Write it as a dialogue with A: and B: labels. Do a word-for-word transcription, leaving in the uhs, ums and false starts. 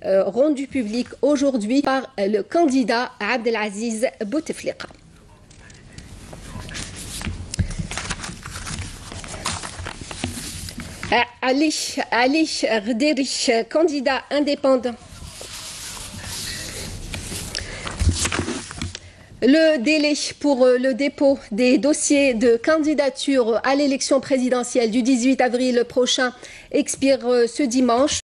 A: euh, rendu public aujourd'hui par le candidat Abdelaziz Bouteflika. Ali, Ali Ghederi, candidat indépendant. Le délai pour le dépôt des dossiers de candidature à l'élection présidentielle du dix-huit avril prochain expire ce dimanche.